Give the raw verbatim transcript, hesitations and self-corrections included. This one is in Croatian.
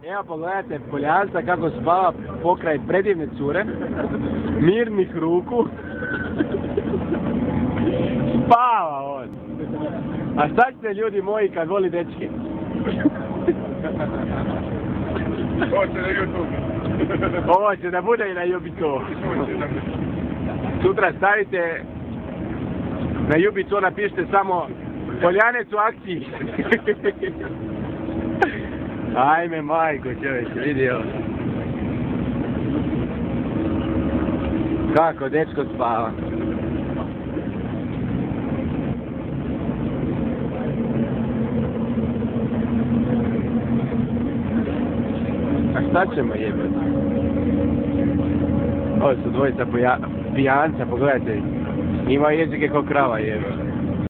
Evo pogledajte Poljanca kako spava pokraj predivne cure, mirnih ruku. Spava on. A šta ćete ljudi moji kad voli dečke? Ovo će na YouTube. Ovo će da bude i na YouTube. Sutra stavite na YouTube, napišite samo Poljanec u akciji. Ajme majko čovječe, vidio. Kako dečko spava. A šta ćemo jebati? Ovo su dvojica pijanca, pogledajte. Imaju jezike ko krava jebati.